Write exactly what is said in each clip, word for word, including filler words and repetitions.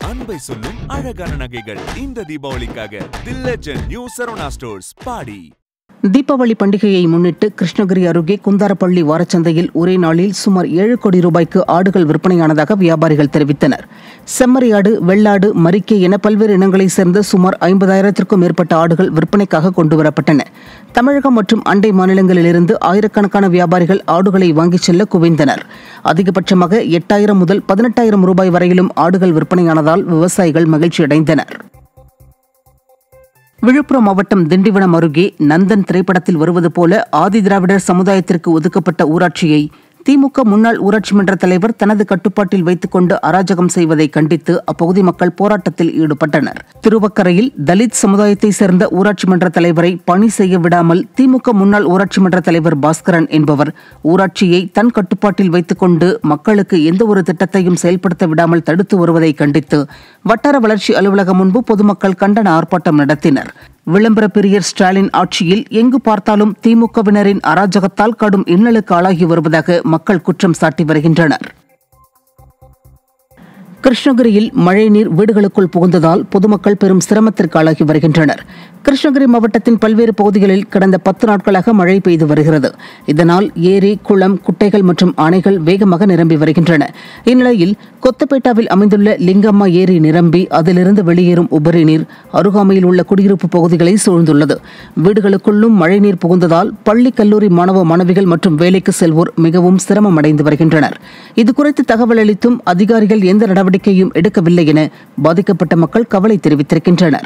அன்பை சொல்லும் அழகான நகைகள் இந்த தீபாவளிக்காக the legend new Saravana stores பாடி. தீபாவளி பண்டிகையை முன்னிட்டு கிருஷ்ணகிரி அருகே குந்தாரப்பள்ளி வாரச்சந்தையில் ஒரே நாளில் சுமார் ஏழு கோடி ரூபாய்க்கு ஆடுகள் விற்பனையானதாக வியாபாரிகள் தெரிவித்தனர். செம்மறியாடு, வெள்ளாடு, மரிக்கை என பல்வேறு இனங்களைச் சேர்ந்த சுமார் ஐம்பதாயிரத்திற்கும் மேற்பட்ட ஆடுகள் விற்பனைக்காக கொண்டுவரப்பட்டன. தமிழகம் மற்றும் அண்டை மாநிலங்களிலிருந்து ஆயிரக்கணக்கான வியாபாரிகள் ஆடுகளை வாங்கிச் செல்ல குவிந்தனர். அதிகபட்சமாக எட்டாயிரம் முதல் பதினெட்டாயிரம் ரூபாய் வரையிலும் ஆடுகள் விற்பனையானதால் விவசாயிகள் மகிழ்ச்சியடைந்தனர். விழுப்புரம் மாவட்டம் திண்டிவனம் அருகே நந்தன் திரைப்படத்தில் வருவது போல ஆதிதிராவிடர் சமுதாயத்திற்கு ஒதுக்கப்பட்ட ஊராட்சியை திமுக முன்னாள் ஊராட்சி மன்ற தலைவர் தனது கட்டுப்பாட்டில் வைத்துக் கொண்டு அராஜகம் செய்வதை கண்டித்து அப்பகுதி மக்கள் போராட்டத்தில் ஈடுபட்டனர். திருவக்கரையில் தலித் சமுதாயத்தைச் சேர்ந்த ஊராட்சி மன்ற தலைவரை பணி செய்ய விடாமல் திமுக முன்னாள் ஊராட்சி மன்ற தலைவர் பாஸ்கரன் என்பவர் ஊராட்சியை தன் கட்டுப்பாட்டில் வைத்துக் கொண்டு மக்களுக்கு எந்தவொரு திட்டத்தையும் செயல்படுத்த விடாமல் தடுத்து வருவதை கண்டித்து வட்டார வளர்ச்சி அலுவலகம் முன்பு பொதுமக்கள் கண்டன ஆர்ப்பாட்டம் நடத்தினர். விளம்பர பிரியர் ஸ்டாலின் ஆட்சியில் எங்கு பார்த்தாலும் திமுகவினரின் அராஜகத்தால் கடும் இன்னலுக்கு ஆளாகி வருவதாக மக்கள் குற்றம் சாட்டி வருகின்றனர். கிருஷ்ணகிரியில் மழைநீர் வீடுகளுக்குள் புகுந்ததால் பொதுமக்கள் பெரும் சிரமத்திற்கு ஆளாகி வருகின்றனர். கிருஷ்ணகிரி மாவட்டத்தின் பல்வேறு பகுதிகளில் கடந்த பத்து நாட்களாக மழை பெய்து வருகிறது. இதனால் ஏரி, குளம், குட்டைகள் மற்றும் அணைகள் வேகமாக நிரம்பி வருகின்றன. இந்நிலையில் கொத்தப்பேட்டாவில் அமைந்துள்ள லிங்கம்மா ஏரி நிரம்பி அதிலிருந்து வெளியேறும் உபரி நீர் அருகாமையில் உள்ள குடியிருப்பு பகுதிகளை சூழ்ந்துள்ளது. வீடுகளுக்குள்ளும் மழைநீர் புகுந்ததால் பள்ளி, கல்லூரி மாணவ மாணவிகள் மற்றும் வேலைக்கு செல்வோர் மிகவும் சிரமம் அடைந்து வருகின்றனர். இதுகுறித்து தகவல் அளித்தும் அதிகாரிகள் எந்த நடவடிக்கையும் எடுக்கவில்லை என பாதிக்கப்பட்ட மக்கள் கவலை தெரிவித்திருக்கின்றனர்.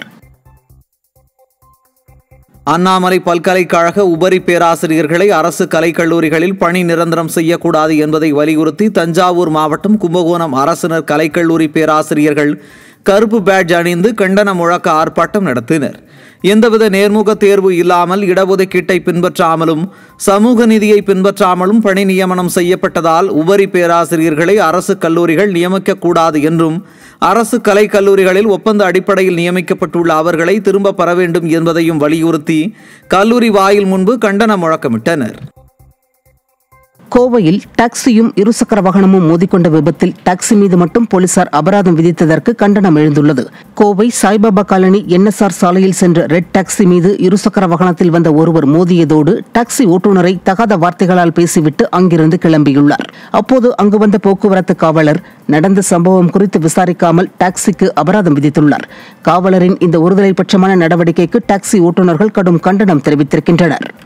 அண்ணாமலை பல்கலைக்கழக உபரி பேராசிரியர்களை அரசு கலைக்கல்லூரிகளில் பணி நிரந்தரம் செய்யக்கூடாது என்பதை வலியுறுத்தி தஞ்சாவூர் மாவட்டம் கும்பகோணம் அரசினர் கலைக்கல்லூரி பேராசிரியர்கள் கருப்பு பேட்ஜ் அணிந்து கண்டன முழக்க ஆர்ப்பாட்டம் நடத்தினர். எந்தவித நேர்முக தேர்வு இல்லாமல் இடஒதுக்கீட்டை பின்பற்றாமலும் சமூக நீதியை பின்பற்றாமலும் பணி நியமனம் செய்யப்பட்டதால் உபரி பேராசிரியர்களை அரசு கல்லூரிகள் நியமிக்கக்கூடாது என்றும் அரசு கலை கல்லூரிகளில் ஒப்பந்த அடிப்படையில் நியமிக்கப்பட்டுள்ள அவர்களை திரும்ப பெற வேண்டும் என்பதையும் வலியுறுத்தி கல்லூரி வாயில் முன்பு கண்டன முழக்கமிட்டனர். கோவையில் டாக்ஸியும் இருசக்கர வாகனமும் மோதிக்கொண்ட விபத்தில் டாக்ஸி மீது மட்டும் போலீசார் அபராதம் விதித்ததற்கு கண்டனம் எழுந்துள்ளது. கோவை சாய்பாபா காலனி என்எஸ்ஆர் சாலையில் சென்ற ரெட் டாக்ஸி மீது இருசக்கர வாகனத்தில் வந்த ஒருவர் மோதியதோடு டாக்ஸி ஓட்டுநரை தகாத வார்த்தைகளால் பேசிவிட்டு அங்கிருந்து கிளம்பியுள்ளார். அப்போது அங்கு வந்த போக்குவரத்து காவலர் நடந்த சம்பவம் குறித்து விசாரிக்காமல் டாக்ஸிக்கு அபராதம் விதித்துள்ளார். காவலரின் இந்த ஒருதலை பட்சமான நடவடிக்கைக்கு டாக்ஸி ஓட்டுநர்கள் கடும் கண்டனம் தெரிவித்திருக்கின்றனர்.